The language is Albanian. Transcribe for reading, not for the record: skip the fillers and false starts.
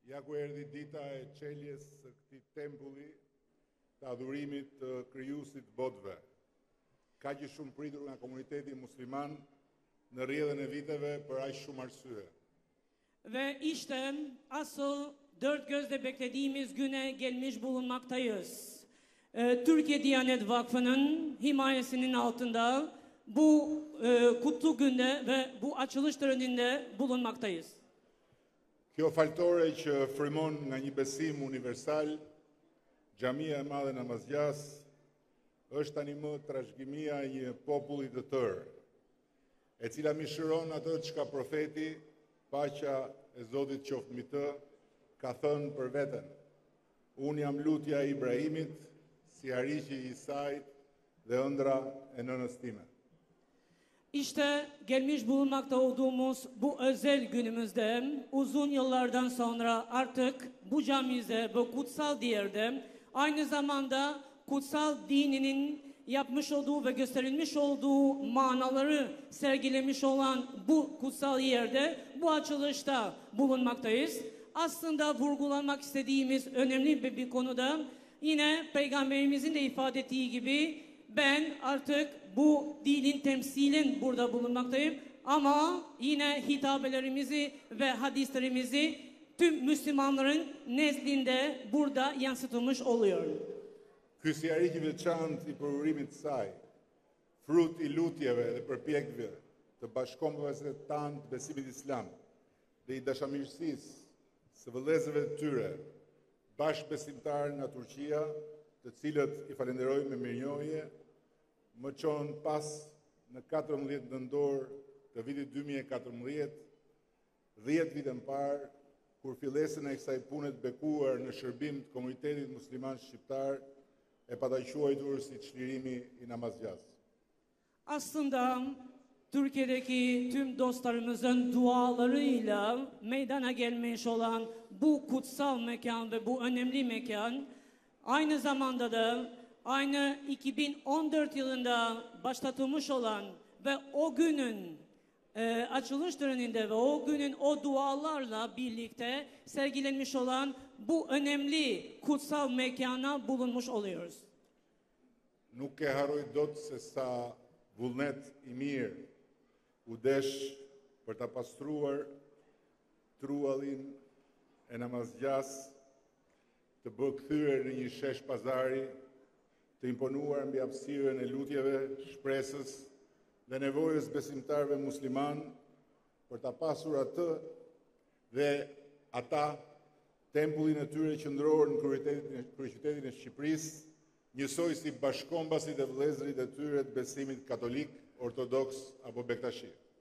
Ja ku erdhi dita e çeljes së këtij tempulli të adhurimit të krijuesit të botëve. Kaq i shumë pritur nga komuniteti musliman në rrjedhën e viteve për aq shumë arsye. Ve işte asıl dört gözle beklediğimiz güne gelmiş bulunmaktayız. Türkiye Diyanet Vakfı'nın himayesinin altında bu kutlu günde ve bu açılış töreninde bulunmaktayız. Kjo faltore që frymon nga një besim universal, Xhamia e Madhe Namazgjas, është tani më trashëgimia e një populli të tërë, e cila mishëron atë çka profeti, paqja e Zotit qoftë mbi të, ka thënë për veten. Unë jam lutja e Ibrahimit, si ariqi i Isait dhe ëndra e nënës time. İşte gelmiş bulunmakta olduğumuz bu özel günümüzde uzun yıllardan sonra artık bu camimizde, bu kutsal yerde aynı zamanda kutsal dininin yapmış olduğu ve gösterilmiş olduğu manaları sergilemiş olan bu kutsal yerde bu açılışta bulunmaktayız. Aslında vurgulamak istediğimiz önemli bir konuda yine Peygamberimizin de ifade ettiği gibi ben artık bu dinin temsilen burada bulunmaktayım ama yine hitabelerimizi ve hadislerimizi tüm Müslümanların nezdinde burada yansıtılmış oluyor. Ky si ariq i veçantë i përurimit të saj, frut i lutjeve dhe përpjekjeve të bashkëkombëve tanë të besimit islam dhe i dashamirësisë së vëllezërve të tyre, bashkëbesimtarë nga Turqia, të cilët i falenderoj me mirënjohje, më qonë pas në 14 nëntor të vitit 2014, 10 vite më parë, kur fillesën e kësaj pune të bekuar në shërbim të komunitetit musliman shqiptar, e pataquajtur si çlirimi i Namazgjas. Aslında Türkiye'deki tüm dostlarımızın dualarıyla meydana gelmiş olan bu kutsal mekan ve bu önemli mekan aynı zamanda da aynı 2014 yılında başlatılmış olan ve o günün açılış töreninde ve o günün o dualarla birlikte sergilenmiş olan bu önemli kutsal mekana bulunmuş oluyoruz. Nuk e harroj dot se sa vullnet i mirë u desh për ta pastruar truallin e Namazgjas, të bë kthyer në një shesh pazari, të imponuar mbi hapësirën e lutjeve, shpresës dhe nevojës besimtarëve musliman për ta pasur atë dhe ata tempullin e tyre qendror në kryeqytetin e Shqipërisë, njësoj si bashkombasit e vëllezërit e tyre të besimit katolik, ortodoks apo bektashi.